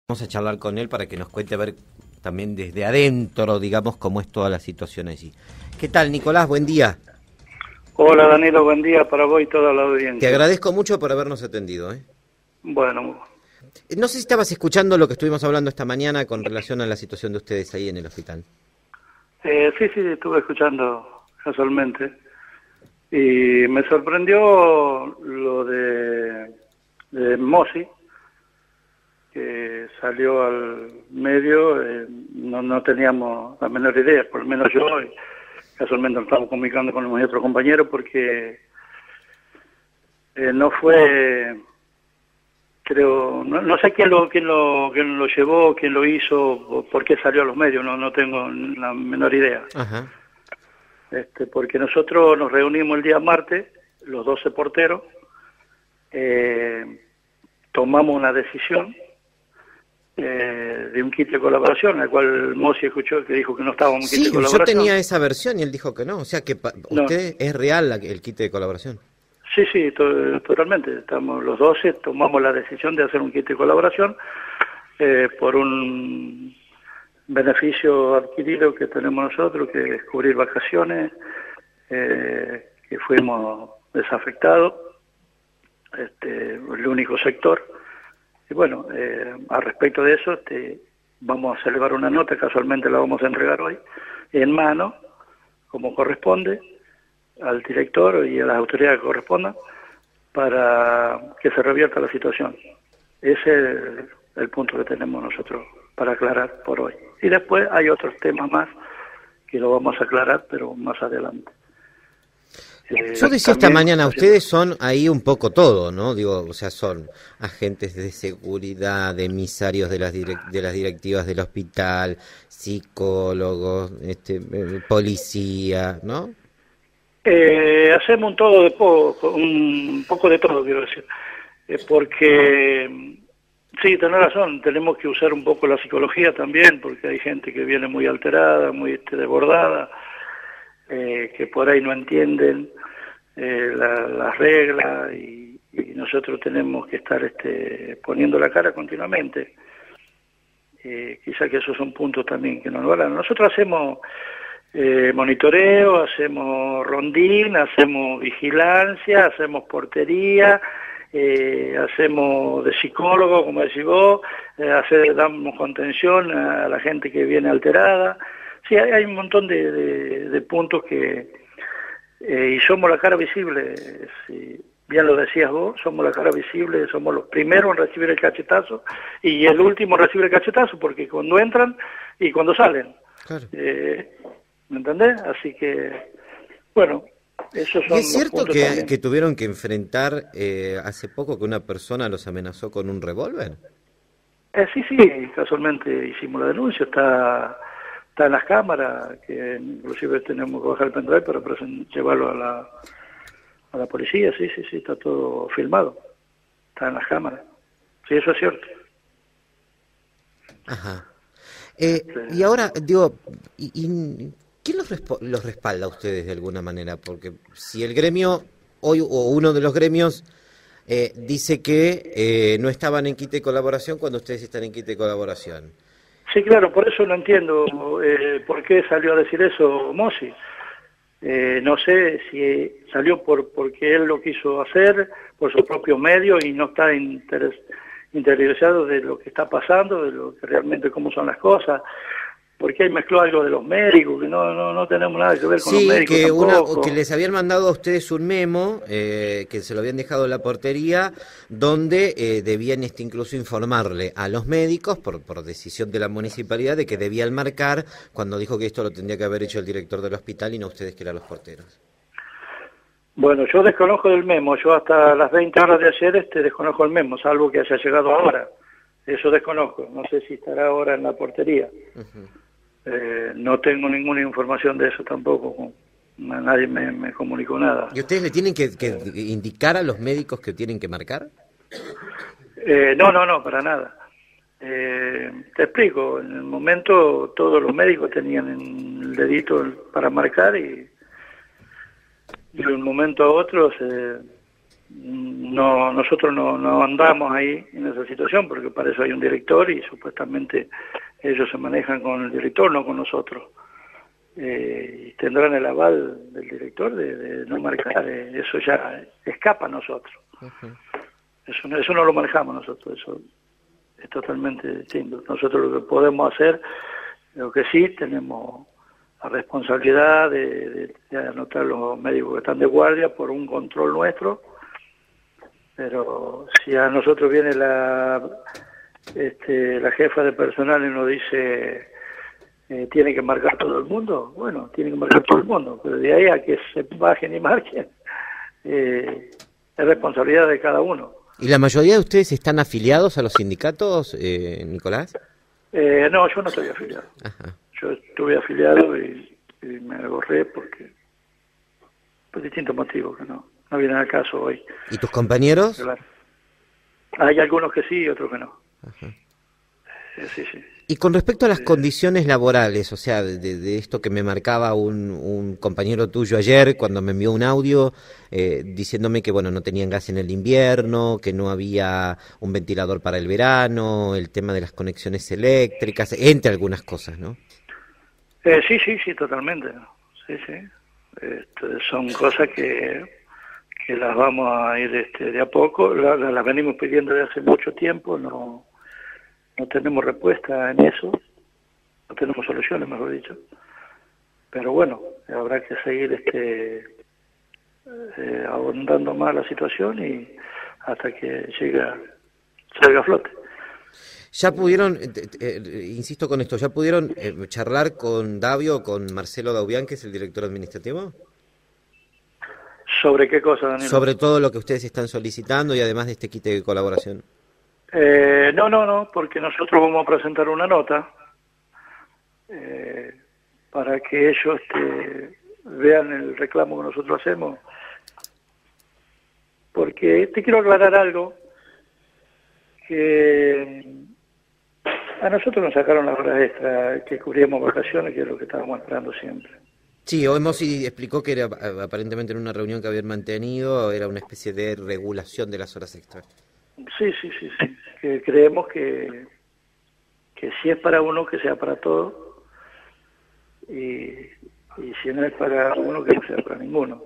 Vamos a charlar con él para que nos cuente a ver también desde adentro, digamos, cómo es toda la situación allí. ¿Qué tal, Nicolás? Buen día. Hola, Danilo, buen día para vos y toda la Te audiencia. agradezco mucho por habernos atendido, ¿eh? Bueno, No sé si estabas escuchando lo que estuvimos hablando esta mañana con relación a la situación de ustedes ahí en el hospital. sí, estuve escuchando casualmente y me sorprendió lo de Mossi, que salió al medio, no teníamos la menor idea, por lo menos yo, y casualmente nos estamos comunicando con mi otro compañero porque no fue... Creo, no sé quién lo llevó, quién lo hizo, por qué salió a los medios, no tengo la menor idea. Ajá. Porque nosotros nos reunimos el día martes, los 12 porteros, tomamos una decisión de un kit de colaboración, al cual Mossi escuchó que dijo que no estaba un kit de Sí, yo colaboración. tenía esa versión y él dijo que no, o sea que usted es real el kit de colaboración. Sí, totalmente. Estamos los 12, tomamos la decisión de hacer un kit de colaboración por un beneficio adquirido que tenemos nosotros, que es cubrir vacaciones, que fuimos desafectados, el único sector. Y bueno, al respecto de eso, vamos a celebrar una nota, casualmente la vamos a entregar hoy, en mano, como corresponde, al director y a las autoridades que correspondan, para que se revierta la situación. Ese es el punto que tenemos nosotros para aclarar por hoy. Y después hay otros temas más que lo vamos a aclarar, pero más adelante. Yo decía esta mañana, ustedes son ahí un poco todo, ¿no? Digo, o sea, son agentes de seguridad, emisarios de las directivas del hospital, psicólogos, policía, ¿no? Hacemos un poco de todo, quiero decir, porque sí, tenés razón, tenemos que usar un poco la psicología también, porque hay gente que viene muy alterada, muy desbordada, que por ahí no entienden las reglas y nosotros tenemos que estar poniendo la cara continuamente. Quizá que esos son puntos también que nos valen. Nosotros hacemos monitoreo, hacemos rondín, hacemos vigilancia, hacemos portería, hacemos de psicólogo, como decís vos, damos contención a la gente que viene alterada. Sí, hay un montón de puntos que... y somos la cara visible, si bien lo decías vos, somos la cara visible, somos los primeros en recibir el cachetazo y el último en recibir el cachetazo, porque cuando entran y cuando salen. Claro. ¿Me entendés? Así que, bueno, esos son. ¿Y es cierto que tuvieron que enfrentar hace poco que una persona los amenazó con un revólver? Sí, casualmente hicimos la denuncia, está en las cámaras, que inclusive tenemos que bajar el pendrive para llevarlo a la policía, sí, está todo filmado, está en las cámaras. Sí, eso es cierto. Ajá. Y ahora, digo, ¿quién los respalda a ustedes de alguna manera? Porque si el gremio, hoy o uno de los gremios, dice que no estaban en kit de colaboración cuando ustedes están en kit de colaboración. Sí, claro, por eso no entiendo por qué salió a decir eso Mossi. No sé si salió porque él lo quiso hacer por sus propios medios y no está interiorizado de lo que está pasando, de lo que realmente cómo son las cosas, porque ahí mezcló algo de los médicos, que no tenemos nada que ver con los médicos tampoco. Que les habían mandado a ustedes un memo, que se lo habían dejado en la portería, donde debían incluso informarle a los médicos, por decisión de la municipalidad, de que debían marcar, cuando dijo que esto lo tendría que haber hecho el director del hospital y no ustedes, que eran los porteros. Bueno, yo desconozco del memo, yo hasta las 20 horas de ayer desconozco el memo, salvo que haya llegado ahora. Eso desconozco, no sé si estará ahora en la portería. Uh-huh. No tengo ninguna información de eso tampoco, nadie me comunicó nada. ¿Y ustedes le tienen que indicar a los médicos que tienen que marcar? No, para nada. Te explico, en el momento todos los médicos tenían el dedito para marcar y de un momento a otro no, nosotros no andamos ahí en esa situación, porque para eso hay un director y supuestamente ellos se manejan con el director, no con nosotros. Y tendrán el aval del director de no marcar, eso ya escapa a nosotros. Eso no lo manejamos nosotros, eso es totalmente distinto. Nosotros lo que podemos hacer, lo que sí tenemos la responsabilidad de anotar los médicos que están de guardia por un control nuestro, pero si a nosotros viene la jefa de personal y nos dice tiene que marcar todo el mundo, bueno, tiene que marcar todo el mundo, pero de ahí a que se bajen y marquen, es responsabilidad de cada uno. ¿Y la mayoría de ustedes están afiliados a los sindicatos, Nicolás? No, yo no estoy afiliado. Ajá. Yo estuve afiliado y me borré por distintos motivos que no vienen al caso hoy. ¿Y tus compañeros? Claro. Hay algunos que sí y otros que no. Ajá. Sí. Y con respecto a las condiciones laborales, o sea, de esto que me marcaba un compañero tuyo ayer cuando me envió un audio diciéndome que bueno, no tenían gas en el invierno, que no había un ventilador para el verano, el tema de las conexiones eléctricas, entre algunas cosas, ¿no? Sí, totalmente. Sí. Son cosas que las vamos a ir de a poco, las venimos pidiendo desde hace mucho tiempo, no tenemos respuesta en eso, no tenemos soluciones, mejor dicho. Pero bueno, habrá que seguir ahondando más la situación y hasta que salga a flote. ¿Ya pudieron, insisto con esto, ya pudieron charlar con Davio o con Marcelo Daubián, que es el director administrativo? ¿Sobre qué cosa, Daniel? Sobre todo lo que ustedes están solicitando y además de este quite de colaboración. No, porque nosotros vamos a presentar una nota para que ellos vean el reclamo que nosotros hacemos. Porque te quiero aclarar algo, que a nosotros nos sacaron las horas extras que cubríamos vacaciones, que es lo que estábamos esperando siempre. Sí, Omosi explicó que era aparentemente en una reunión que habían mantenido, era una especie de regulación de las horas extras. Sí, que creemos que si es para uno, que sea para todos, y si no es para uno, que no sea para ninguno.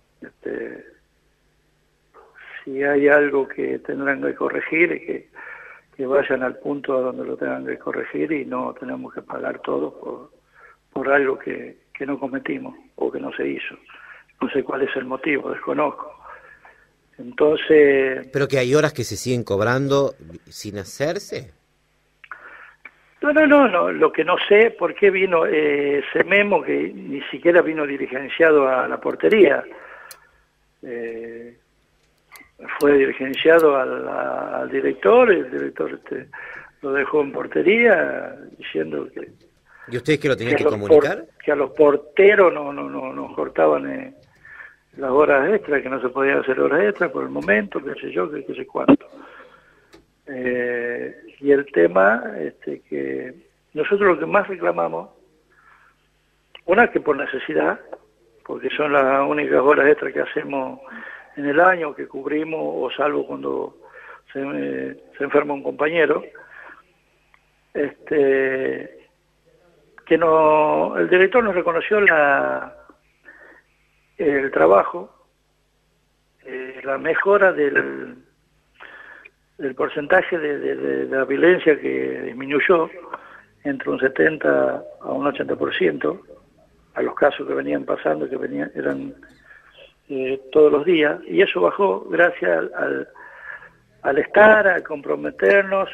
Si hay algo que tendrán que corregir, que vayan al punto a donde lo tengan que corregir y no tenemos que pagar todo por algo que no cometimos o que no se hizo. No sé cuál es el motivo, desconozco. Entonces... ¿Pero que hay horas que se siguen cobrando sin hacerse? No, lo que no sé, ¿por qué vino ese memo que ni siquiera vino dirigenciado a la portería? Fue dirigenciado al director, el director lo dejó en portería diciendo que... ¿Y ustedes que lo tenían que comunicar? Que a los porteros nos cortaban las horas extras, que no se podían hacer horas extras por el momento, qué sé yo, qué sé cuánto. Y el tema, que nosotros lo que más reclamamos, una que por necesidad, porque son las únicas horas extras que hacemos en el año, que cubrimos, o salvo cuando se enferma un compañero, que el director nos reconoció el trabajo, la mejora del porcentaje de la violencia que disminuyó entre un 70 a un 80%, a los casos que venían pasando, que eran todos los días, y eso bajó gracias al estar, a comprometernos,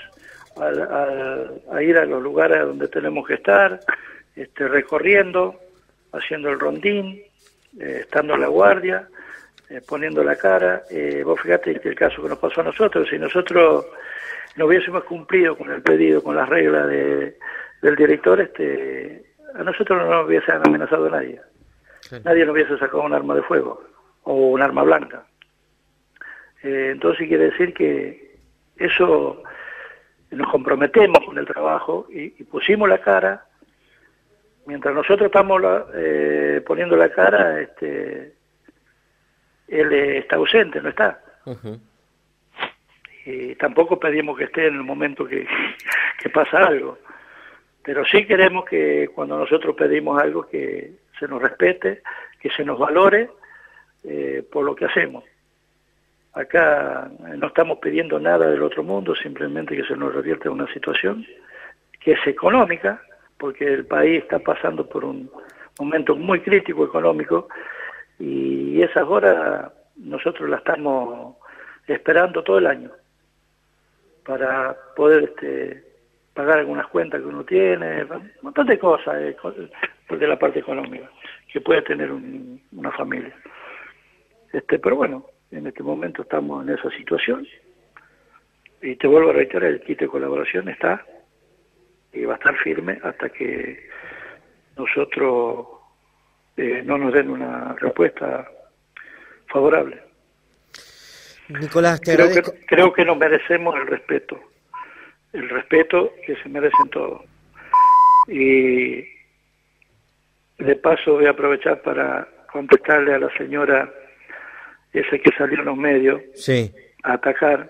a ir a los lugares donde tenemos que estar, recorriendo, haciendo el rondín, estando a la guardia, poniendo la cara. Vos fíjate que el caso que nos pasó a nosotros, si nosotros no hubiésemos cumplido con el pedido, con las reglas del director, a nosotros no nos hubiese amenazado nadie. Sí. Nadie nos hubiese sacado un arma de fuego o un arma blanca. Entonces quiere decir que eso, nos comprometemos con el trabajo y pusimos la cara. Mientras nosotros estamos poniendo la cara, él está ausente, no está. Ujú. Y tampoco pedimos que esté en el momento que pasa algo, pero sí queremos que cuando nosotros pedimos algo que se nos respete, que se nos valore por lo que hacemos. Acá no estamos pidiendo nada del otro mundo, simplemente que se nos revierte una situación que es económica, porque el país está pasando por un momento muy crítico económico, y esas horas nosotros las estamos esperando todo el año para poder pagar algunas cuentas que uno tiene, un montón de cosas de la parte económica que puede tener una familia. Pero bueno, en este momento estamos en esa situación, y te vuelvo a reiterar, el kit de colaboración está y va a estar firme hasta que nosotros no nos den una respuesta favorable. Nicolás, te agradezco. Creo que nos merecemos el respeto que se merecen todos. Y de paso voy a aprovechar para contestarle a la señora esa que salió en los medios Sí. a atacar,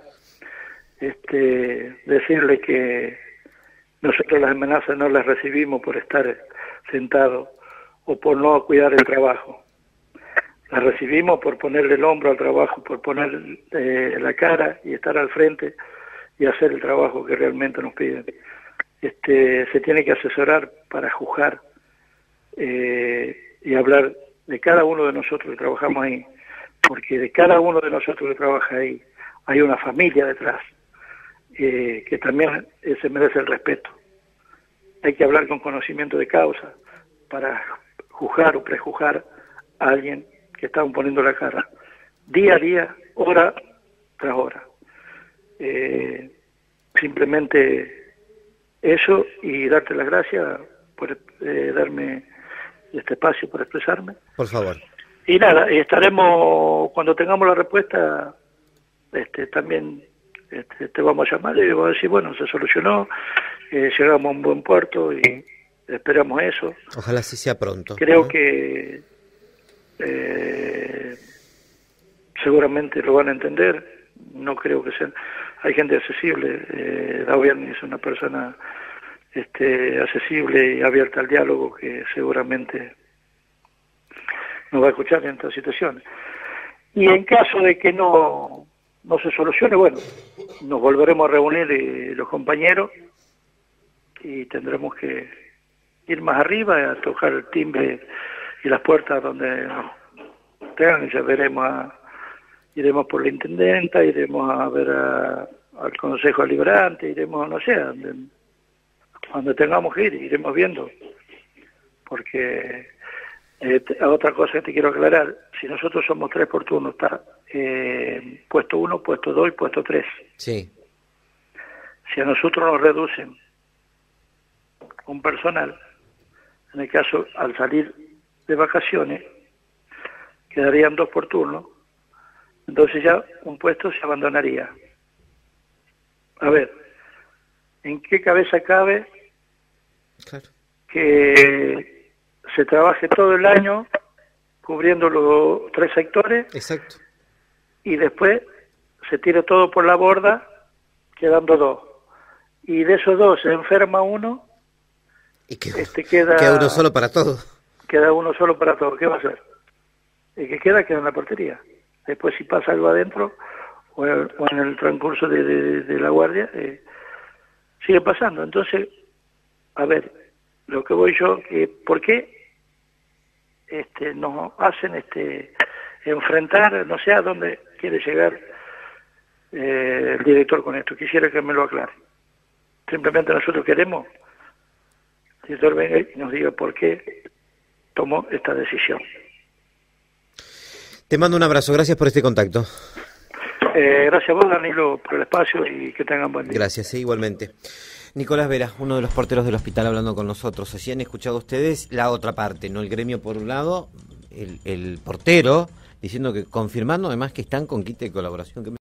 decirle que nosotros las amenazas no las recibimos por estar sentados o por no cuidar el trabajo. Las recibimos por ponerle el hombro al trabajo, por poner la cara y estar al frente y hacer el trabajo que realmente nos piden. Se tiene que asesorar para juzgar y hablar de cada uno de nosotros que trabajamos ahí, porque de cada uno de nosotros que trabaja ahí hay una familia detrás que también se merece el respeto. Hay que hablar con conocimiento de causa para juzgar o prejuzgar a alguien que está poniendo la cara día a día, hora tras hora. Simplemente eso, y darte las gracias por darme este espacio para expresarme. Por favor. Y nada, estaremos, cuando tengamos la respuesta, también te vamos a llamar y vamos a decir, bueno, se solucionó, llegamos a un buen puerto y esperamos eso. Ojalá así sea pronto. Creo que seguramente lo van a entender, no creo que sean, hay gente accesible, Davián es una persona accesible y abierta al diálogo, que seguramente nos va a escuchar en estas situaciones. Y en caso de que no se solucione, bueno, nos volveremos a reunir los compañeros y tendremos que ir más arriba a tocar el timbre y las puertas donde nos tengan, y ya iremos por la intendenta, iremos a ver al Consejo Deliberante, iremos, no sé, donde tengamos que ir, iremos viendo, porque otra cosa que te quiero aclarar, si nosotros somos 3 por turno, está puesto 1, puesto 2 y puesto 3. Sí. Si a nosotros nos reducen un personal, en el caso al salir de vacaciones, quedarían 2 por turno, entonces ya un puesto se abandonaría. A ver, ¿en qué cabeza cabe Claro. que se trabaje todo el año cubriendo los 3 sectores Exacto. y después se tire todo por la borda, quedando 2? Y de esos 2 se enferma uno, Y queda uno solo para todo. Queda uno solo para todo. ¿Qué va a hacer? El que queda en la portería. Después, si pasa algo adentro o en el transcurso de la guardia, sigue pasando. Entonces, a ver, lo que voy yo, ¿por qué nos hacen enfrentar? No sé a dónde quiere llegar el director con esto. Quisiera que me lo aclare. Simplemente nosotros queremos que el director venga y nos diga por qué tomó esta decisión. Te mando un abrazo, gracias por este contacto. Gracias a vos, Danilo, por el espacio, y que tengan buen día. Gracias, igualmente. Nicolás Vera, uno de los porteros del hospital, hablando con nosotros. Así han escuchado ustedes la otra parte, ¿no? El gremio por un lado, el portero, diciendo que, confirmando además que están con kit de colaboración.